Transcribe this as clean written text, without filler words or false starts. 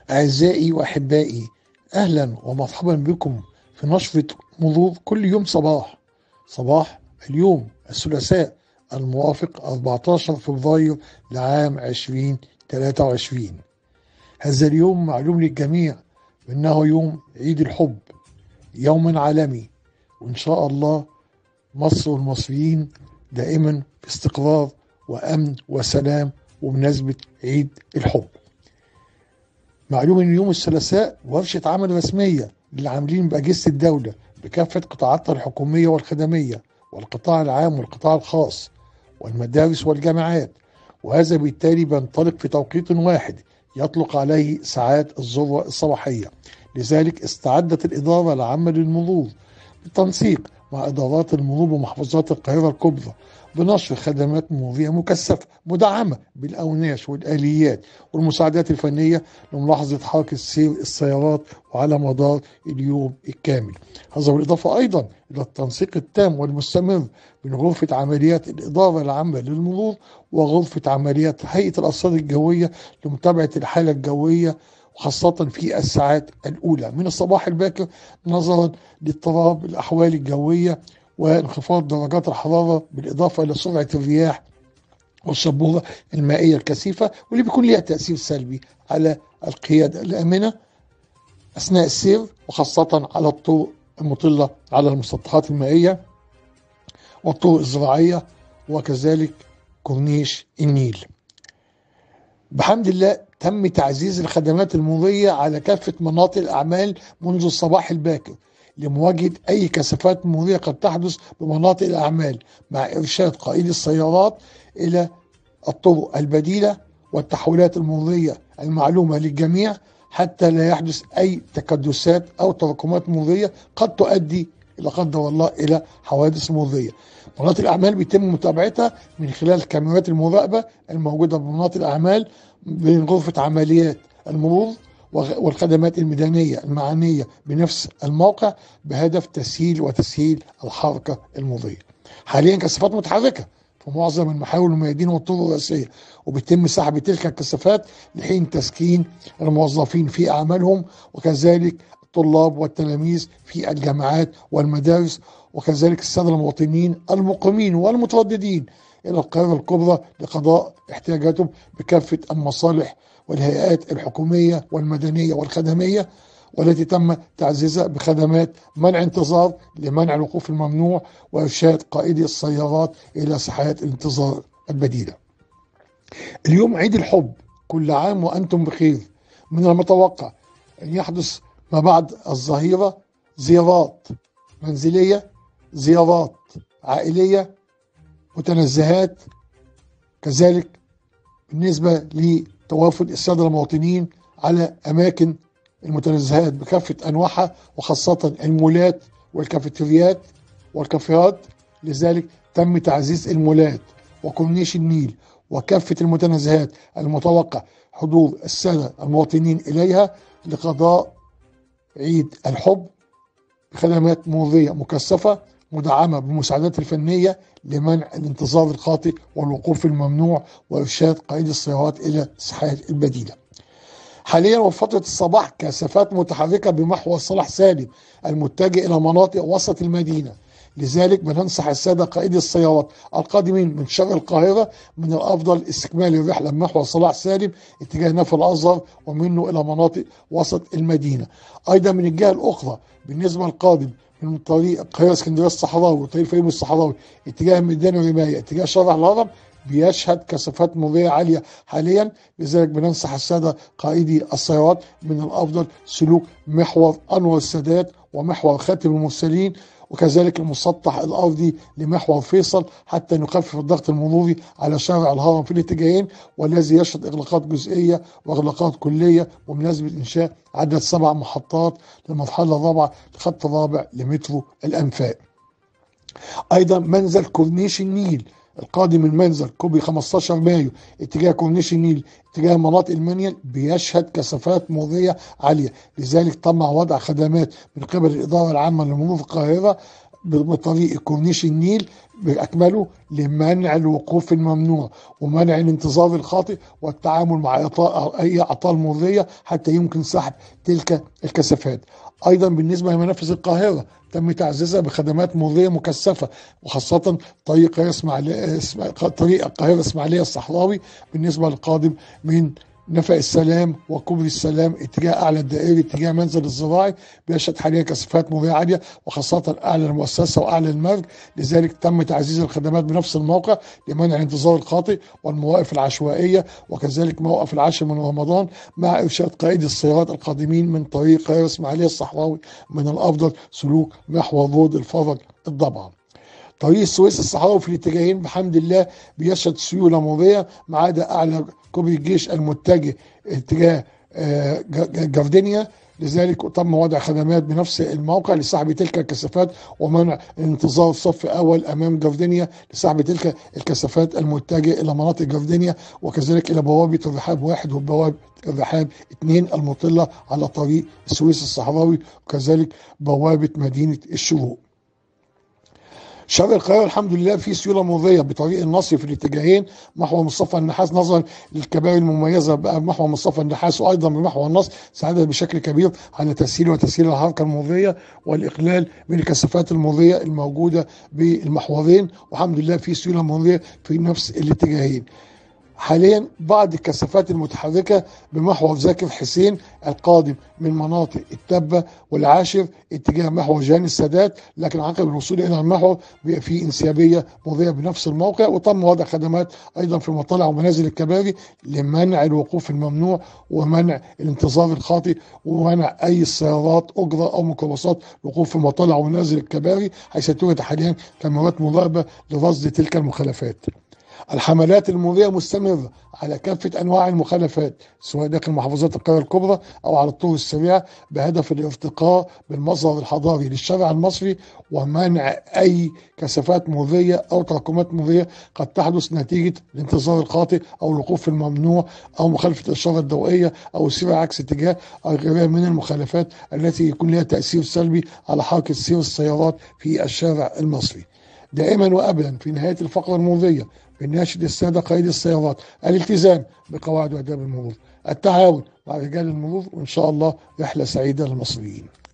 أعزائي وأحبائي، أهلا ومرحبا بكم في نشرة مرور كل يوم صباح اليوم الثلاثاء الموافق 14 فبراير لعام 2023. هذا اليوم معلوم للجميع إنه يوم عيد الحب، يوم عالمي، وإن شاء الله مصر والمصريين دائما في استقرار وأمن وسلام وبمناسبة عيد الحب. معلوم ان يوم الثلاثاء ورشة عمل رسمية للعاملين بأجهزة الدولة بكافة قطاعاتها الحكومية والخدمية والقطاع العام والقطاع الخاص والمدارس والجامعات، وهذا بالتالي بينطلق في توقيت واحد يطلق عليه ساعات الذروة الصباحية. لذلك استعدت الإدارة العامة للمرور بالتنسيق مع إدارات المرور بمحافظات القاهرة الكبرى بنشر خدمات مرورية مكثفة مدعمة بالأوناش والآليات والمساعدات الفنية لملاحظة حركة سير السيارات وعلى مدار اليوم الكامل. هذا بالإضافة أيضا إلى التنسيق التام والمستمر بين غرفة عمليات الإدارة العامة للمرور وغرفة عمليات هيئة الأرصاد الجوية لمتابعة الحالة الجوية، وخاصة في الساعات الأولى من الصباح الباكر نظرا لاضطراب الأحوال الجوية وانخفاض درجات الحرارة، بالإضافة إلى سرعة الرياح والشبورة المائية الكثيفة، واللي بيكون لها تأثير سلبي على القيادة الآمنة أثناء السير، وخاصة على الطرق المطلة على المسطحات المائية والطرق الزراعية وكذلك كورنيش النيل. بحمد الله تم تعزيز الخدمات المرورية على كافة مناطق الأعمال منذ الصباح الباكر لمواجهة أي كثافات مرورية قد تحدث بمناطق الأعمال، مع إرشاد قائدي السيارات إلى الطرق البديلة والتحويلات المرورية المعلومة للجميع حتى لا يحدث أي تكدسات أو تراكمات مرورية قد تؤدي لا قدر الله إلى حوادث مرورية. مناطق الأعمال بيتم متابعتها من خلال كاميرات المراقبة الموجودة بمناطق الأعمال بين غرفة عمليات المرور والخدمات الميدانية المعنية بنفس الموقع بهدف تسهيل الحركة المرورية. حاليا كثافات متحركة في معظم المحاور والميادين والطرق الرئيسية، وبيتم سحب تلك الكثافات لحين تسكين الموظفين في أعمالهم، وكذلك الطلاب والتلاميذ في الجامعات والمدارس، وكذلك السادة المواطنين المقيمين والمترددين إلى القاهرة الكبرى لقضاء احتياجاتهم بكافة المصالح والهيئات الحكومية والمدنية والخدمية، والتي تم تعزيزها بخدمات منع انتظار لمنع الوقوف الممنوع وإرشاد قائدي السيارات إلى ساحات الانتظار البديلة. اليوم عيد الحب، كل عام وأنتم بخير. من المتوقع أن يحدث ما بعد الظهيرة زيارات منزلية، زيارات عائلية، متنزهات، كذلك بالنسبة لتوافد السادة المواطنين على أماكن المتنزهات بكافة أنواعها، وخاصة المولات والكافيتريات والكافيهات. لذلك تم تعزيز المولات وكورنيش النيل وكافة المتنزهات المتوقع حضور السادة المواطنين إليها لقضاء عيد الحب بخدمات مرورية مكثفة مدعمة بالمساعدات الفنية لمنع الانتظار الخاطئ والوقوف الممنوع وإرشاد قائد السيارات إلى الساحات البديلة. حاليا وفترة الصباح كثافات متحركة بمحور صلاح سالم المتجه إلى مناطق وسط المدينة. لذلك بننصح السادة قائدي السيارات القادمين من شرق القاهرة من الأفضل استكمال الرحلة من محور صلاح سالم اتجاه نفق الأزهر ومنه إلى مناطق وسط المدينة. أيضا من الجهة الأخرى بالنسبة للقادم من طريق القاهرة اسكندرية الصحراوي وطريق الفيوم الصحراوي اتجاه ميدان الرماية اتجاه شارع الهرم بيشهد كثافات مرورية عالية حاليا. لذلك بننصح السادة قائدي السيارات من الأفضل سلوك محور أنور السادات ومحور خاتم المرسلين وكذلك المسطح الأرضي لمحور فيصل حتى نخفف الضغط المروري على شارع الهرم في الاتجاهين، والذي يشهد إغلاقات جزئية وإغلاقات كلية بمناسبة إنشاء عدد 7 محطات للمرحلة الرابعة الخط الرابع لمترو الأنفاق. أيضا منزل كورنيش النيل القادم من منزل كوبري 15 مايو اتجاه كورنيش النيل اتجاه مناطق المنيل بيشهد كثافات مرورية عالية. لذلك تم وضع خدمات من قبل الإدارة العامة لمرور القاهرة بطريق كورنيش النيل بأكمله لمنع الوقوف الممنوع ومنع الانتظار الخاطئ والتعامل مع أي أعطال مرضية حتى يمكن سحب تلك الكثافات. أيضا بالنسبة لمنافذ القاهرة تم تعزيزها بخدمات مرورية مكثفة، وخاصة طريق القاهرة إسماعيلية الصحراوي بالنسبة للقادم من نفق السلام وكوبري السلام اتجاه اعلى الدائري اتجاه منزل الزراعي بيشهد حاليا كثافات مروريه عاليه، وخاصه اعلى المؤسسه واعلى المرج. لذلك تم تعزيز الخدمات بنفس الموقع لمنع الانتظار الخاطئ والمواقف العشوائيه، وكذلك موقف العاشر من رمضان مع ارشاد قائدي السيارات القادمين من طريق القاهره اسماعيليه الصحراوي من الافضل سلوك محور رود الفرج الضبعه. طريق السويس الصحراوي في الاتجاهين بحمد الله بيشهد سيوله مروريه ما عدا اعلى كوبري الجيش المتجه اتجاه جاردينيا. لذلك تم وضع خدمات بنفس الموقع لسحب تلك الكثافات ومنع انتظار صف اول امام جاردينيا لسحب تلك الكثافات المتجهه الى مناطق جاردينيا، وكذلك الى بوابه الرحاب 1 وبوابه الرحاب 2 المطله على طريق السويس الصحراوي، وكذلك بوابه مدينه الشروق. شرق القاهره الحمد لله في سيوله مروريه بطريق النصر في الاتجاهين محور مصطفى النحاس نظرا للكباري المميزه بقى محور مصطفى النحاس وايضا بمحور النصر ساعدت بشكل كبير على تسهيل وتسهيل الحركه المروريه والاقلال من الكثافات المروريه الموجوده بالمحورين، والحمد لله في سيوله مروريه في نفس الاتجاهين. حاليا بعض الكثافات المتحركه بمحور زاكر حسين القادم من مناطق التبه والعاشر اتجاه محور جهان السادات، لكن عقب الوصول الى المحور بيبقى في انسيابيه مروريه بنفس الموقع. وتم وضع خدمات ايضا في مطالع ومنازل الكباري لمنع الوقوف الممنوع ومنع الانتظار الخاطئ ومنع اي سيارات اجره او ميكروباصات الوقوف في مطالع ومنازل الكباري، حيث توجد حاليا كاميرات مراقبه لرصد تلك المخالفات. الحملات المرورية مستمرة على كافة أنواع المخالفات سواء داخل محافظات القاهرة الكبرى أو على الطرق السريعة بهدف الارتقاء بالمظهر الحضاري للشارع المصري ومنع أي كثافات مرورية أو تراكمات مرورية قد تحدث نتيجة الانتظار الخاطئ أو الوقوف الممنوع أو مخالفة الإشارة الضوئية أو السير عكس اتجاه أو غيرها من المخالفات التي يكون لها تأثير سلبي على حركة سير السيارات في الشارع المصري. دائما وأبدا في نهاية الفقرة المرورية بناشد السادة قائدي السيارات الالتزام بقواعد وآداب المرور، التعاون مع رجال المرور، وإن شاء الله رحلة سعيدة للمصريين.